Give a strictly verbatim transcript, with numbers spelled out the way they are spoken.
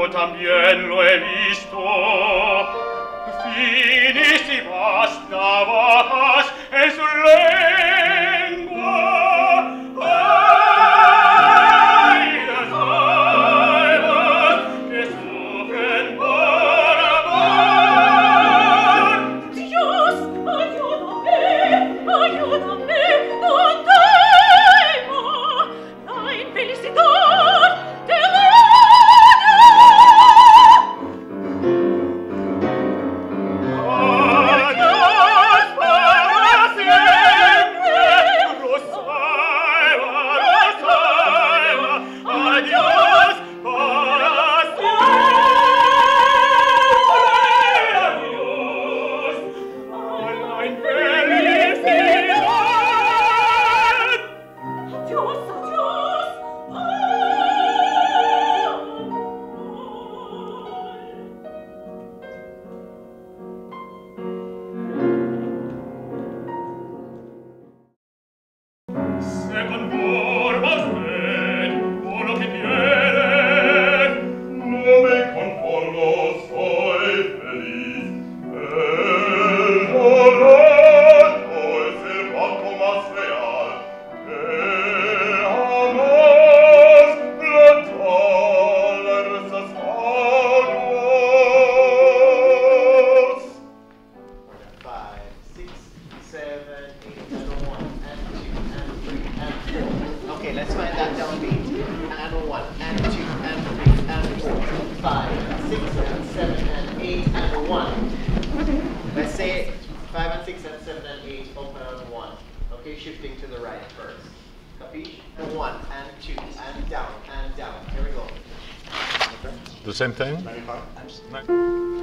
Yo también lo he visto. Finis y vas navajas en su lengua. Ay, las almas que sufren por amor. Dios, ayúdame, ayúdame, no temo la infelicidad de la Adiós para siempre, Rosalba, Rosalba. Adiós para siempre, adiós a la infelicidad. Dios, Dios, Se conforma usted con lo que tiene. No me conformo, soy feliz. El llorando es el banco más real que jamás la toleranza aguas. Five, six, seven, eight, and one, and two, and three, and four. Okay, let's find that downbeat. And one, and two, and three, and four. Five, six, and seven, and eight, and one. Let's say five and six and seven and eight open on one. Okay, shifting to the right first. Capiche? And one, and two, and down, and down. Here we go. The same thing? ninety-five.